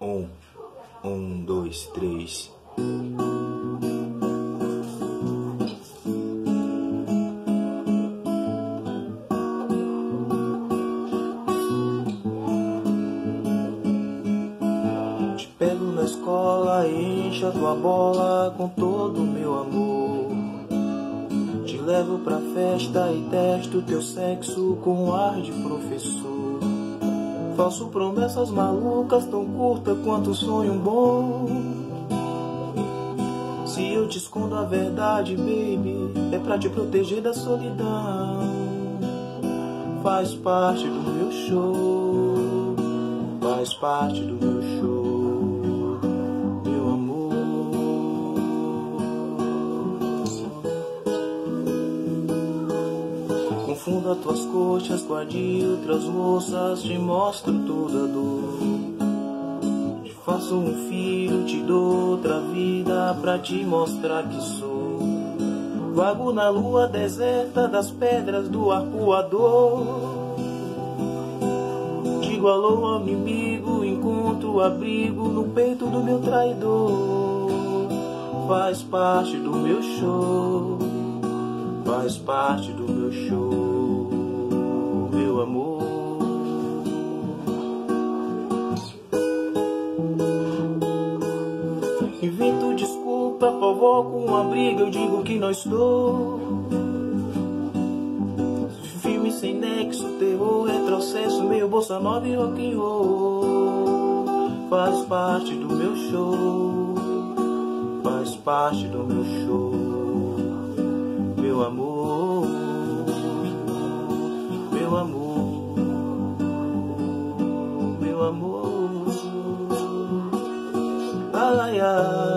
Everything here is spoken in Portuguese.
Dois, três. Te pego na escola e encho a tua bola com todo o meu amor. Te levo pra festa e testo teu sexo com ar de professor. Faço promessas malucas tão curtas quanto um sonho bom. Se eu te escondo a verdade, baby, é pra te proteger da solidão. Faz parte do meu show, faz parte do meu show, meu amor. Confundo as tuas coxas com a de outras moças, te mostro toda a dor. Te faço um filho, te dou outra vida pra te mostrar que sou. Vago na lua deserta das pedras do arpoador. Digo alô ao inimigo, encontro abrigo no peito do meu traidor. Faz parte do meu show, faz parte do meu show, meu amor. Invento desculpa, provoco uma briga, eu digo que não estou. Filme sem nexo, terror, retrocesso, meio bossa nova e rock and roll. Faz parte do meu show, faz parte do meu show, meu amor, meu amor, meu amor. Ai, ai.